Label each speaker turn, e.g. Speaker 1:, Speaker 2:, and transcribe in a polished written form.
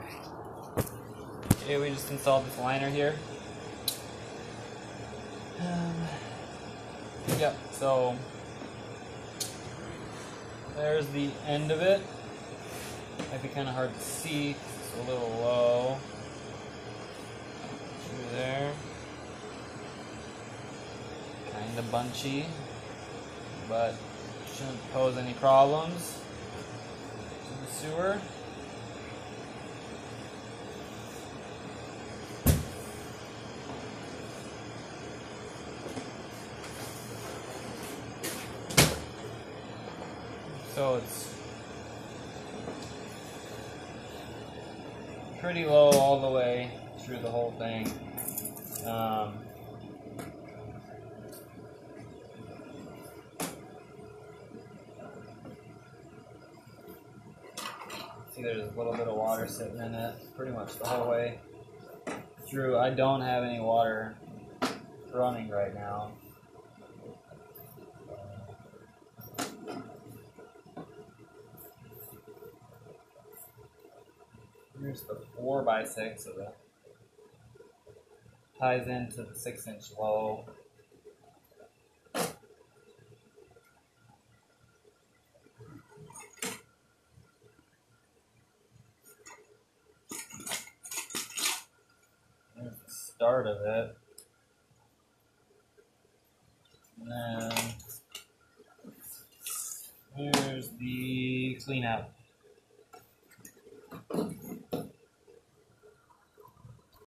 Speaker 1: Okay, we just installed this liner here. Yep, so there's the end of it. Might be kind of hard to see, it's a little low. Through there. Kind of bunchy, but shouldn't pose any problems to the sewer. So it's pretty low all the way through the whole thing. See, there's a little bit of water sitting in it pretty much the whole way through. I don't have any water running right now. Here's the 4x6 of it. Ties into the 6-inch low. There's the start of it. And then here's the clean out.